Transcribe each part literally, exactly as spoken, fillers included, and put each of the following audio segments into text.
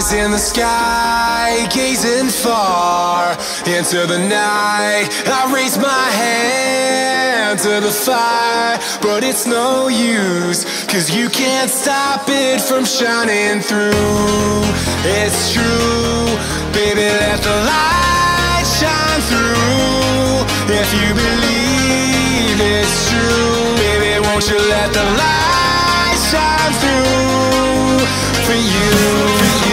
In the sky, gazing far into the night, I raise my hand to the fire, but it's no use, cause you can't stop it from shining through. It's true, baby, let the light shine through. If you believe it's true, baby, won't you let the light shine through for you.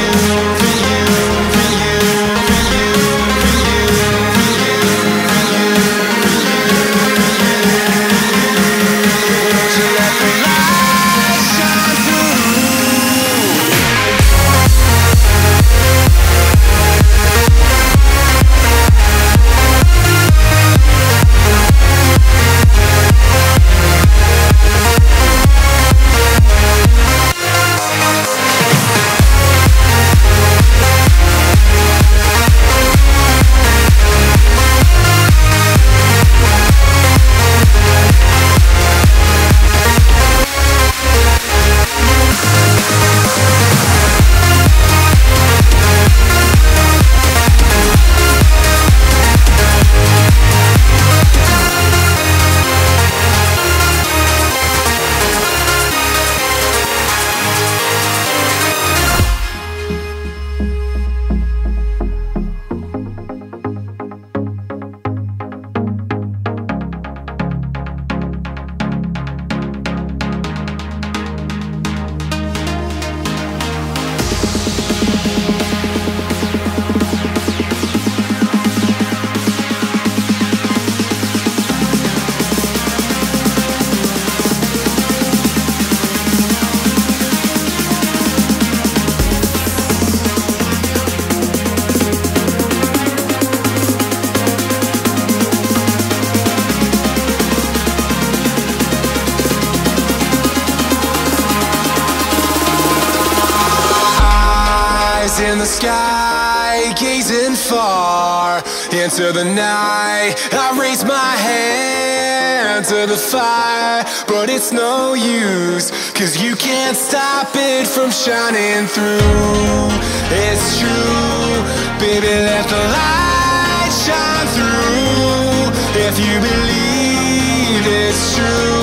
In the sky, gazing far into the night, I raise my hand to the fire, but it's no use, cause you can't stop it from shining through. It's true, baby, let the light shine through. If you believe it's true,